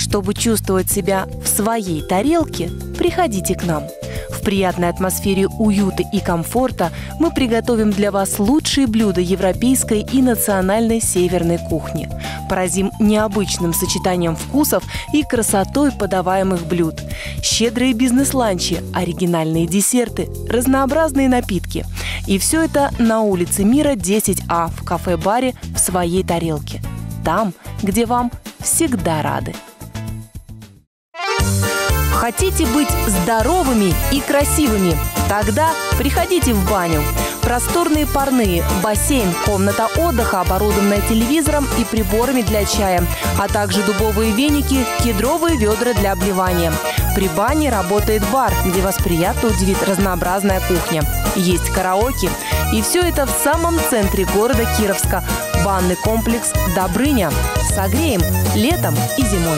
Чтобы чувствовать себя в своей тарелке, приходите к нам. В приятной атмосфере уюта и комфорта мы приготовим для вас лучшие блюда европейской и национальной северной кухни. Поразим необычным сочетанием вкусов и красотой подаваемых блюд. Щедрые бизнес-ланчи, оригинальные десерты, разнообразные напитки. И все это на улице Мира, 10А, в кафе-баре «В своей тарелке». Там, где вам всегда рады. Хотите быть здоровыми и красивыми? Тогда приходите в баню. Просторные парные, бассейн, комната отдыха, оборудованная телевизором и приборами для чая, а также дубовые веники, кедровые ведра для обливания. При бане работает бар, где вас приятно удивит разнообразная кухня. Есть караоке. И все это в самом центре города Кировска. Банный комплекс «Добрыня». Согреем летом и зимой.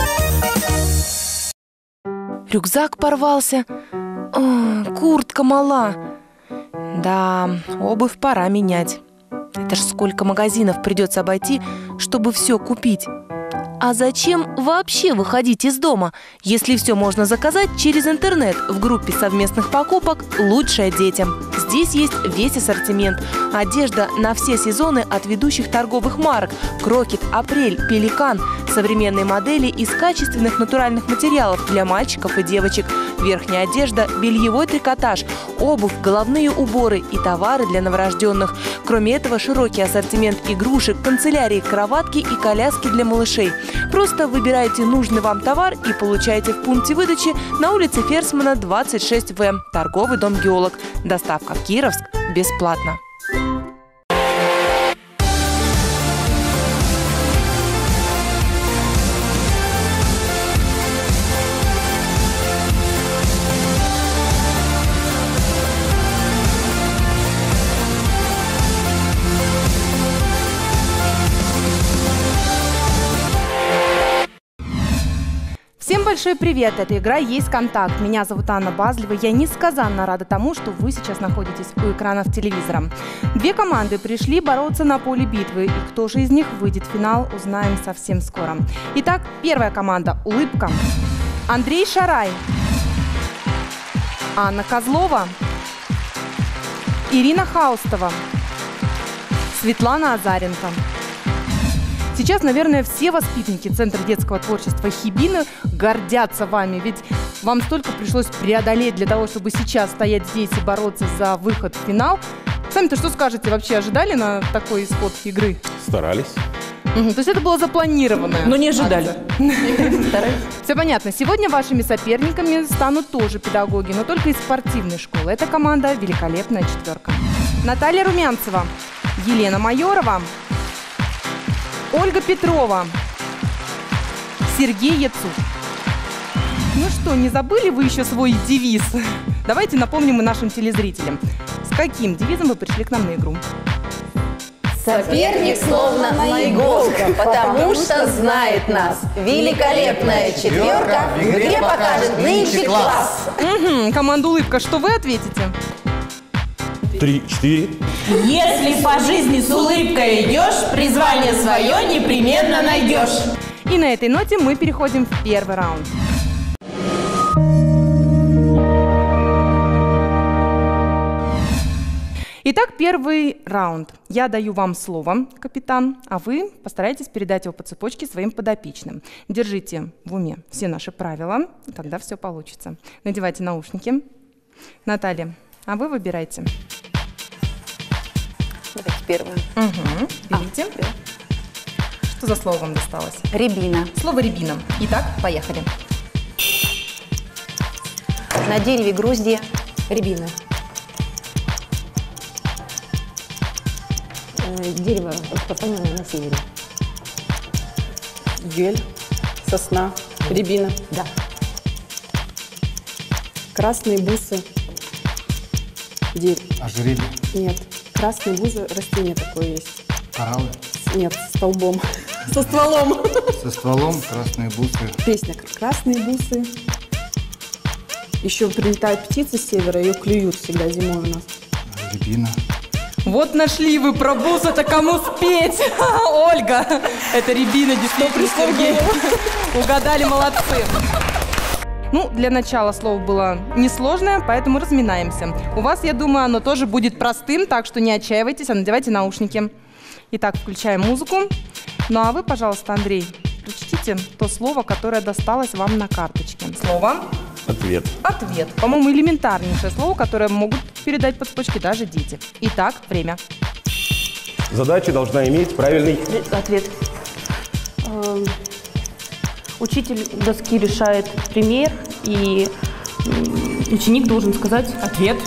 Рюкзак порвался. О, куртка мала. Да, обувь пора менять. Это ж сколько магазинов придется обойти, чтобы все купить. А зачем вообще выходить из дома, если все можно заказать через интернет в группе совместных покупок «Лучшее детям»? Здесь есть весь ассортимент. Одежда на все сезоны от ведущих торговых марок: Крокет, Апрель, Пеликан. Современные модели из качественных натуральных материалов для мальчиков и девочек. Верхняя одежда, бельевой трикотаж, обувь, головные уборы и товары для новорожденных. Кроме этого, широкий ассортимент игрушек, канцелярии, кроватки и коляски для малышей. Просто выбирайте нужный вам товар и получайте в пункте выдачи на улице Ферсмана, 26В, торговый дом «Геолог». Доставка в Кировск бесплатно. Всем большой привет! Это игра «Есть контакт». Меня зовут Анна Базлева. Я несказанно рада тому, что вы сейчас находитесь у экранов телевизора. Две команды пришли бороться на поле битвы. И кто же из них выйдет в финал, узнаем совсем скоро. Итак, первая команда «Улыбка». Андрей Шарай, Анна Козлова, Ирина Хаустова, Светлана Азаренко. Сейчас, наверное, все воспитанники Центра детского творчества «Хибины» гордятся вами, ведь вам столько пришлось преодолеть для того, чтобы сейчас стоять здесь и бороться за выход в финал. Сами-то что скажете? Вообще ожидали на такой исход игры? Старались. То есть это было запланировано? Но не ожидали. Все понятно. Сегодня вашими соперниками станут тоже педагоги, но только из спортивной школы. Это команда «Великолепная четверка». Наталья Румянцева, Елена Майорова, Ольга Петрова, Сергей Яцук. Ну что, не забыли вы еще свой девиз? Давайте напомним и нашим телезрителям. С каким девизом вы пришли к нам на игру? Соперник словно на иголках, потому что знает нас. Великолепная четверка в игре покажет нынче класс. Команда «Улыбка», что вы ответите? 3, 4. Если по жизни с улыбкой идешь, призвание свое непременно найдешь. И на этой ноте мы переходим в первый раунд. Итак, первый раунд. Я даю вам слово, капитан, а вы постарайтесь передать его по цепочке своим подопечным. Держите в уме все наши правила, и тогда все получится. Надевайте наушники. Наталья, а вы выбирайте. Давайте первую. Берите. Что за слово вам досталось? Рябина. Слово «рябина». Итак, поехали. На дереве гроздья. Рябина. Дерево распространенное на севере. Ель, сосна, рябина. Да. Красные бусы. Ожерелье. Нет. Красные бузы, растение такое есть. Кораллы. Нет, с столбом. Со стволом. Со стволом, красные бусы. Песня «Красные бусы». Еще прилетают птицы с севера, ее клюют всегда зимой у нас. Рябина. Вот нашли вы про бус, это кому спеть? Ольга, это Рябина, действительно, Сергей. Угадали, молодцы. Ну, для начала слово было несложное, поэтому разминаемся. У вас, я думаю, оно тоже будет простым, так что не отчаивайтесь, а надевайте наушники. Итак, включаем музыку. Ну а вы, пожалуйста, Андрей, прочтите то слово, которое досталось вам на карточке. Слово? Ответ. Ответ. По-моему, элементарнейшее слово, которое могут передать по цепочке даже дети. Итак, время. Задача должна иметь правильный... Ответ. Учитель доски решает пример, и ученик должен сказать Ответ.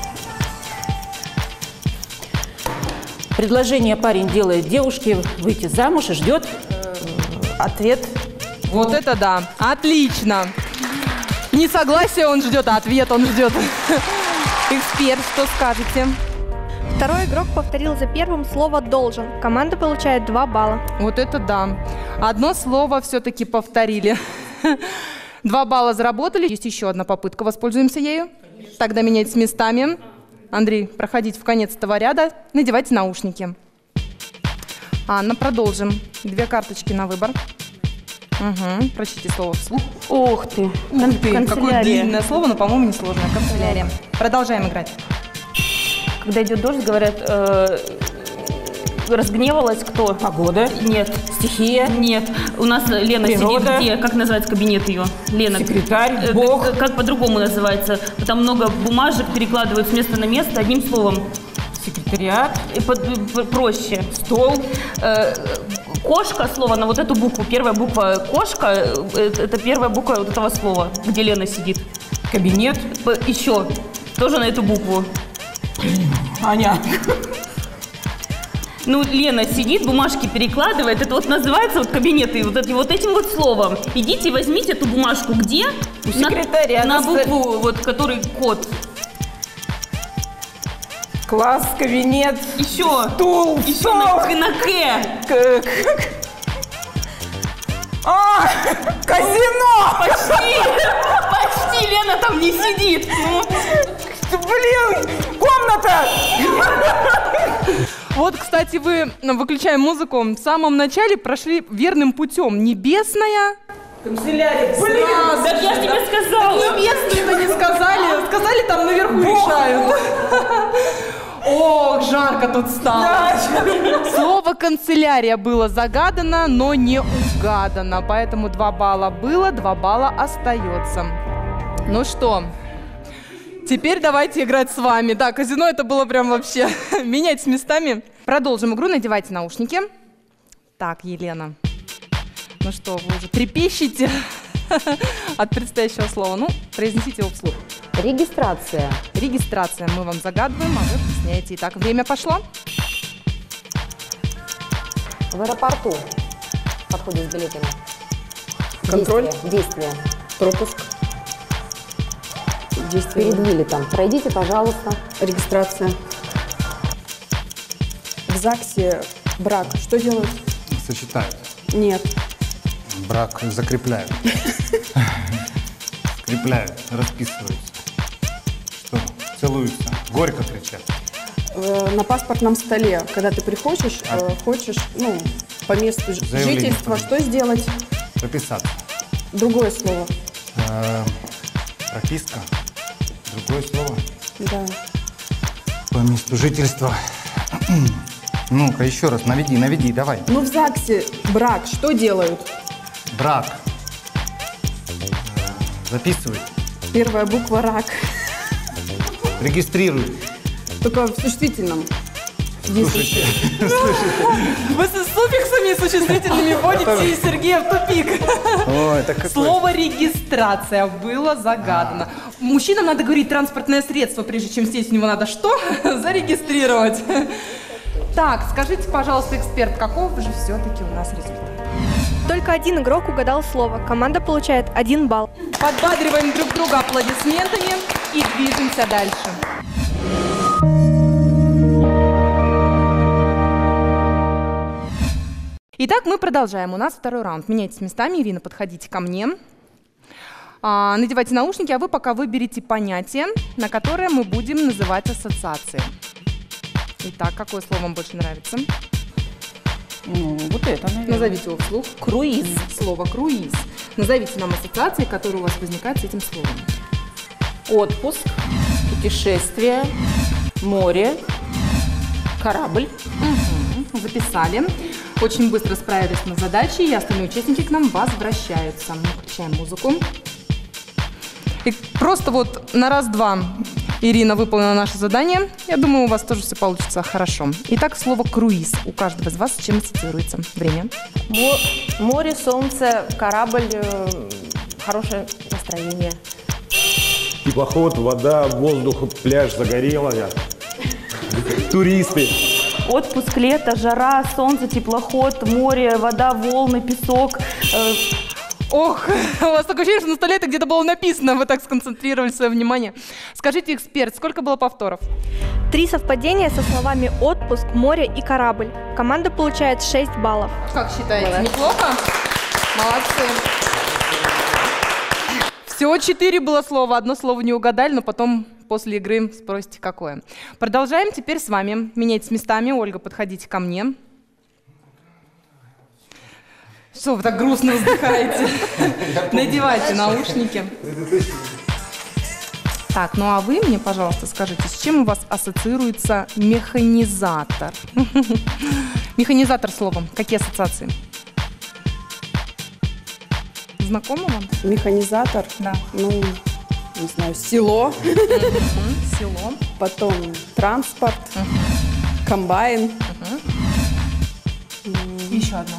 Предложение парень делает девушке выйти замуж и ждет. ответ. Вот это да. Отлично. Не согласие он ждет, а ответ он ждет. Эксперт, что скажете? Второй игрок повторил за первым слово «должен». Команда получает 2 балла. Вот это да. Одно слово все-таки повторили. 2 балла заработали. Есть еще одна попытка. Воспользуемся ею. Тогда меняйтесь местами. Андрей, проходите в конец этого ряда. Надевайте наушники. Анна, продолжим. 2 карточки на выбор. Угу. Прочтите слово вслух. Ух ты. Какое длинное слово, но, по-моему, несложное. Канцелярия. Продолжаем играть. Когда идет дождь, говорят, разгневалась кто? Погода. Нет. Стихия. Нет. У нас Лена Природа. сидит где? Как называется кабинет ее? Лена. Секретарь. Бог. Как по-другому называется? Там много бумажек перекладывают с места на место одним словом. Секретариат. Проще. Стол. Кошка, слово на вот эту букву. Первая буква кошка, это первая буква вот этого слова, где Лена сидит. Кабинет. Еще. Тоже на эту букву. Аня. Ну, Лена сидит, бумажки перекладывает. Это вот называется вот кабинет. И вот этим вот словом. Идите, возьмите эту бумажку. Где? У секретаря. На букву, вот, который код. Класс, кабинет. Еще. Стул. Еще Стол. на К. Казино. Почти Лена там не сидит. Ну. Блин, комната. Вот, кстати, вы, выключаем музыку, в самом начале прошли верным путем. Небесная. Канцелярия. Блин. Так я же тебе сказала. Небесную-то не сказали. Сказали, там наверху решают. Ох, жарко тут стало. Слово «канцелярия» было загадано, но не угадано. Поэтому 2 балла было, 2 балла остается. Ну что, теперь давайте играть с вами. Да, казино это было прям вообще. Меняйтесь местами. Продолжим игру, надевайте наушники. Так, Елена. Ну что, вы уже трепещете от предстоящего слова. Ну, произнесите его вслух. Регистрация. Регистрация. Мы вам загадываем, а вы объясняете. Итак, время пошло. В аэропорту. Подходит с билетами. Контроль. Действие. Пропуск. Действие. Перед вылетом. Пройдите, пожалуйста. Регистрация. В ЗАГСе брак. Что делают? Сочетают. Нет. Брак закрепляют. Скрепляют, расписываются. Что? Целуются. Горько кричат. На паспортном столе, когда ты приходишь, хочешь, ну, по месту Заявление жительства, подать. что сделать? Прописаться. Другое слово. Прописка. Другое слово. Да. По месту жительства. Ну-ка, еще раз, наведи, давай. Ну, в ЗАГСе брак. Что делают? Брак. Записывай. Первая буква рак. Регистрируй. Только в существительном. Слушайте. Вы с суффиксами и существительными вводите Сергея в тупик. Ой, это какое... Слово «регистрация» было загадано. Мужчинам надо говорить транспортное средство, прежде чем сесть в него надо что? Зарегистрировать. Так, скажите, пожалуйста, эксперт, каков же все-таки у нас результат? Только 1 игрок угадал слово. Команда получает 1 балл. Подбадриваем друг друга аплодисментами и движемся дальше. Итак, мы продолжаем. У нас 2-й раунд. Меняйтесь местами. Ирина, подходите ко мне. Надевайте наушники, а вы пока выберите понятие, на которое мы будем называть ассоциации. Итак, какое слово вам больше нравится? Ну, вот это, наверное. Назовите его вслух. Круиз. Слово «круиз». Назовите нам ассоциации, которые у вас возникают с этим словом. Отпуск, путешествие, море, корабль. Угу. Записали. Очень быстро справились на задачи, и остальные участники к нам возвращаются. Мы включаем музыку. И просто вот на раз-два Ирина выполнила наше задание. Я думаю, у вас тоже все получится хорошо. Итак, слово «круиз» у каждого из вас с чем ассоциируется? Время. Море, солнце, корабль, хорошее настроение. Теплоход, вода, воздух, пляж, загорелая. Туристы. Отпуск, лето, жара, солнце, теплоход, море, вода, волны, песок. Ох, у вас такое ощущение, что на столе это где-то было написано, вы так сконцентрировали свое внимание. Скажите, эксперт, сколько было повторов? 3 совпадения со словами «отпуск», «море» и «корабль». Команда получает 6 баллов. Как считаете, неплохо? Молодцы. Всего 4 было слова, одно слово не угадали, но потом после игры спросите, какое. Продолжаем теперь с вами. Меняйтесь местами. Ольга, подходите ко мне. Что вы так грустно вздыхаете? Надевайте наушники. Так, ну а вы мне, пожалуйста, скажите, с чем у вас ассоциируется механизатор? Механизатор словом. Какие ассоциации? Знакомо вам? Механизатор. Да. Ну, не знаю, село. Село. Потом транспорт. Комбайн. Еще одно.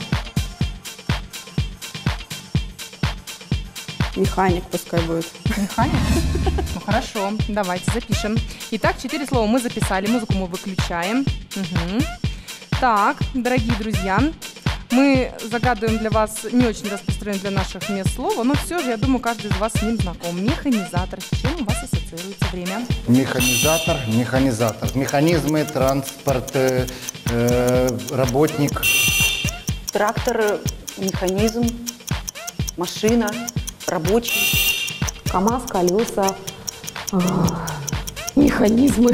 Механик пускай будет. Механик? Ну хорошо, давайте запишем. Итак, 4 слова мы записали, музыку мы выключаем. Угу. Так, дорогие друзья, мы загадываем для вас не очень распространенное для наших мест слово, но все же, я думаю, каждый из вас с ним знаком. Механизатор. С чем у вас ассоциируется время? Механизатор, механизатор. Механизмы, транспорт, работник. Трактор, механизм, машина, рабочий. КамАЗ, колеса, механизмы.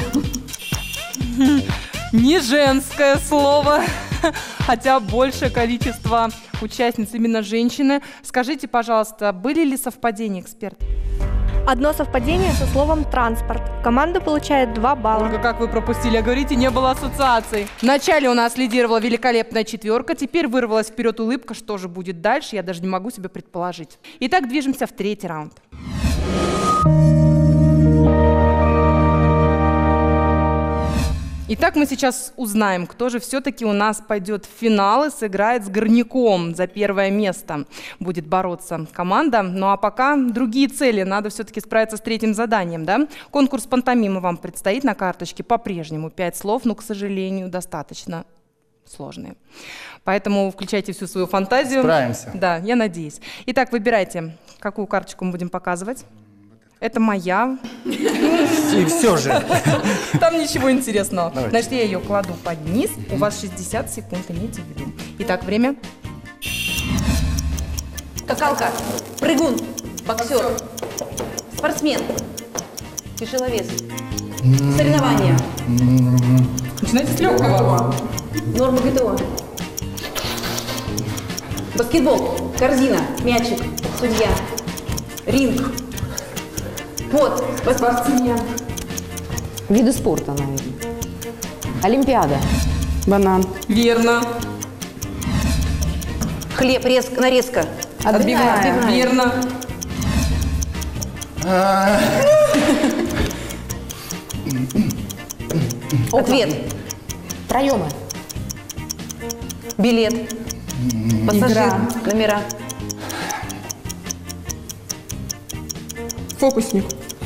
Не женское слово, хотя большее количество участниц именно женщины. Скажите, пожалуйста, были ли совпадения, эксперт? Одно совпадение со словом «транспорт». Команда получает 2 балла. Ольга, как вы пропустили? А говорите, не было ассоциаций. Вначале у нас лидировала великолепная 4, теперь вырвалась вперед улыбка. Что же будет дальше, я даже не могу себе предположить. Итак, движемся в 3-й раунд. Итак, мы сейчас узнаем, кто же все-таки у нас пойдет в финал и сыграет с Горняком за 1-е место. Будет бороться команда. Ну а пока другие цели. Надо все-таки справиться с 3-м заданием. Да? Конкурс пантомимы вам предстоит на карточке. По-прежнему 5 слов, но, к сожалению, достаточно сложные. Поэтому включайте всю свою фантазию. Справимся. Да, я надеюсь. Итак, выбирайте, какую карточку мы будем показывать. Это моя. И все же. Там ничего интересного. Давайте. Значит, я ее кладу под низ. У вас 60 секунд, имейте в виду. Итак, время. Скакалка, прыгун, боксер, спортсмен, тяжеловес, соревнования, Начинайте с легкого. норма ГТО, баскетбол, корзина, мячик, судья, ринг, пот, спортсмен. Виды спорта, наверное. Олимпиада. Банан. Верно. Хлеб, нарезка. Отбивная. Верно. Ответ. Проемы. Билет. Пассажир. Номера. Фокусник.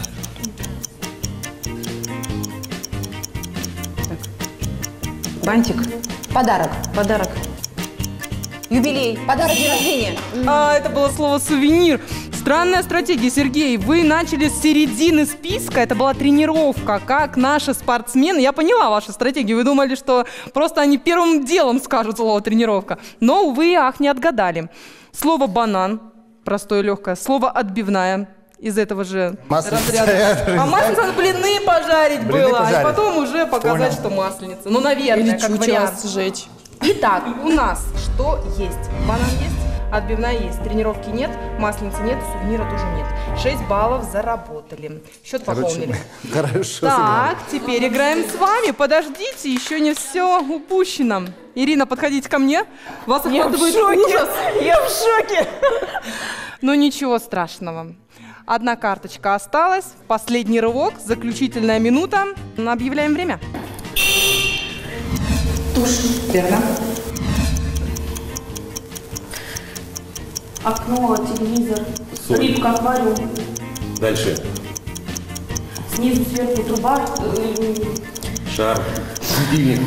Бантик. Подарок. Подарок. Юбилей. Подарок. День рождения. Это было слово «сувенир». Странная стратегия, Сергей. Вы начали с середины списка. Это была тренировка. Как наши спортсмены... Я поняла вашу стратегию. Вы думали, что просто они первым делом скажут слово «тренировка». Но, увы и ах, не отгадали. Слово «банан». Простое, легкое. Слово «отбивная». из этого же Масленица. разряда. А масленица блины пожарить Блины было, пожарить. и потом уже показать, что масленица. Ну, наверное, Или как чучело вариант. сжечь. Итак, у нас что есть? Банан есть, отбивная есть, тренировки нет, масленицы нет, сувенира тоже нет. 6 баллов заработали. Счет пополнили. Хорошо. Так, теперь играем с вами. Подождите, еще не все упущено. Ирина, подходите ко мне. Вас охватывает ужас. Я в шоке. Но ничего страшного. Одна карточка осталась. Последний рывок, заключительная минута. Объявляем время. Тушь. Верно. Окно, телевизор, рыбка, аквариум. Дальше. Снизу, сверху труба. Шар. Светильник.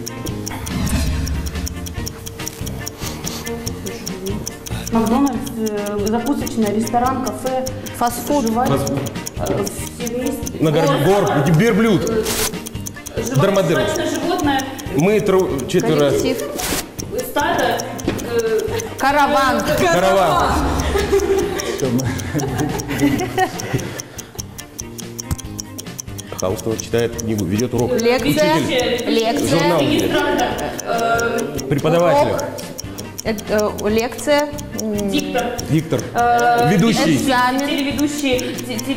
Макдональдс, закусочная, ресторан, кафе. Фастфуд. Все вместе. Гор. Верблюд. Дромадер. Жвачное животное. Мы четверо. Коллектив. Стадо. Караван. Караван. Хаустова читает книгу, ведет урок. Лекция. Учитель. Лекция. Журнал. Преподаватель. Лекция. Диктор. Ведущий. Экзамен. Телеведущий.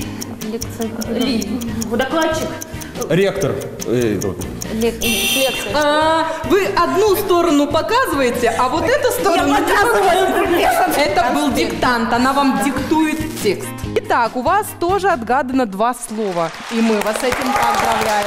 Лекция. Докладчик. Ректор. Лекция. Вы одну сторону показываете, а вот эту сторону это был диктант, она вам диктует текст. Итак, у вас тоже отгадано 2 слова, и мы вас с этим поздравляем.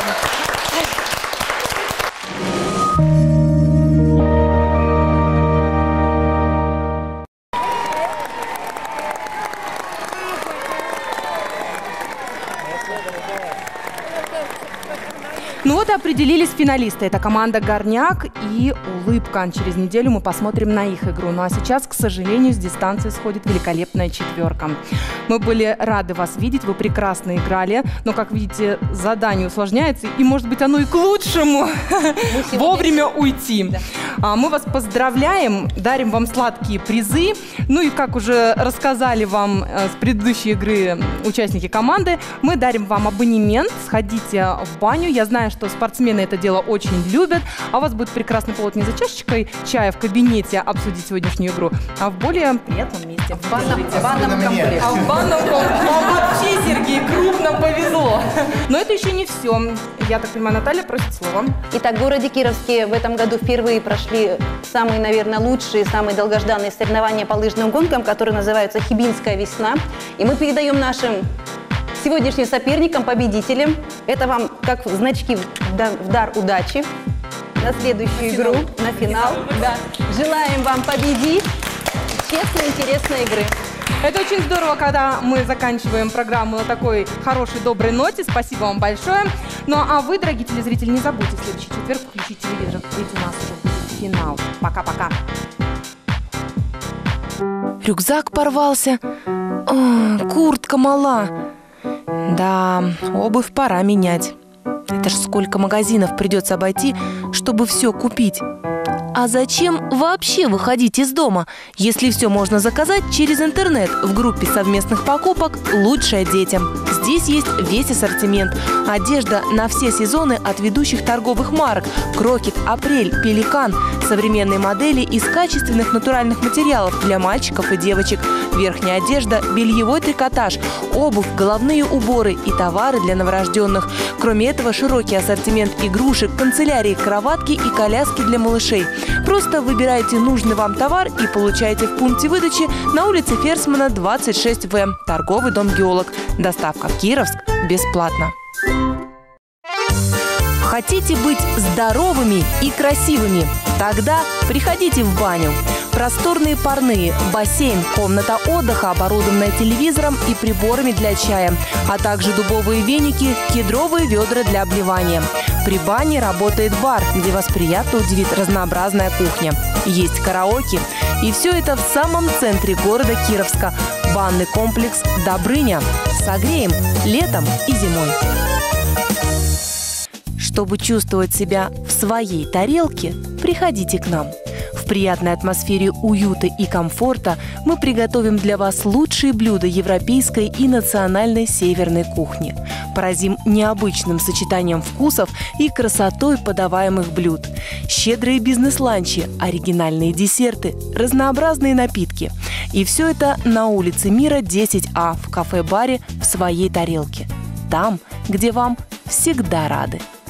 Ну вот и определились финалисты. Это команда «Горняк» и «Улыбка». Через неделю мы посмотрим на их игру. Ну а сейчас, к сожалению, с дистанции сходит великолепная четверка. Мы были рады вас видеть, вы прекрасно играли. Но, как видите, задание усложняется, и, может быть, оно и к лучшему вовремя уйти. Мы вас поздравляем, дарим вам сладкие призы. Ну и, как уже рассказали вам с предыдущей игры участники команды, мы дарим вам абонемент. Сходите в баню. Я знаю, что спортсмены это дело очень любят, а у вас будет прекрасный повод не за чашечкой чая в кабинете обсудить сегодняшнюю игру, а в более приятном месте. В банном комплекте. А в банном комплекте. Вам вообще, Сергей, крупно повезло. Но это еще не все. Я так понимаю, Наталья просит слова. Итак, в городе Кировске в этом году впервые прошли самые, наверное, лучшие, самые долгожданные соревнования по лыжным гонкам, которые называются «Хибинская весна». И мы передаем нашим сегодняшним соперникам, победителям. Это вам как значки в дар удачи на следующую игру, на финал. Да. Желаем вам победить. Честной, интересной игры. Это очень здорово, когда мы заканчиваем программу на такой хорошей, доброй ноте. Спасибо вам большое. Ну а вы, дорогие телезрители, не забудьте в следующий четверг включить телевизор, ведь у нас уже будет финал. Пока-пока. Рюкзак порвался. О, куртка мала. Да, обувь пора менять. Это ж сколько магазинов придется обойти, чтобы все купить. А зачем вообще выходить из дома, если все можно заказать через интернет в группе совместных покупок «Лучшее детям»? Здесь есть весь ассортимент. Одежда на все сезоны от ведущих торговых марок «Крокет», «Апрель», «Пеликан», современные модели из качественных натуральных материалов для мальчиков и девочек, верхняя одежда, бельевой трикотаж, обувь, головные уборы и товары для новорожденных. Кроме этого, широкий ассортимент игрушек, канцелярии, кроватки и коляски для малышей. Просто выбирайте нужный вам товар и получайте в пункте выдачи на улице Ферсмана, 26В, торговый дом «Геолог». Доставка в Кировск бесплатно. Хотите быть здоровыми и красивыми? Тогда приходите в баню. Просторные парные, бассейн, комната отдыха, оборудованная телевизором и приборами для чая, а также дубовые веники, кедровые ведра для обливания. При бане работает бар, где вас приятно удивит разнообразная кухня. Есть караоке. И все это в самом центре города Кировска. Банный комплекс «Добрыня». Согреем летом и зимой. Чтобы чувствовать себя в своей тарелке, приходите к нам. В приятной атмосфере уюта и комфорта мы приготовим для вас лучшие блюда европейской и национальной северной кухни. Поразим необычным сочетанием вкусов и красотой подаваемых блюд. Щедрые бизнес-ланчи, оригинальные десерты, разнообразные напитки. И все это на улице Мира, 10А, в кафе-баре «В своей тарелке». Там, где вам всегда рады.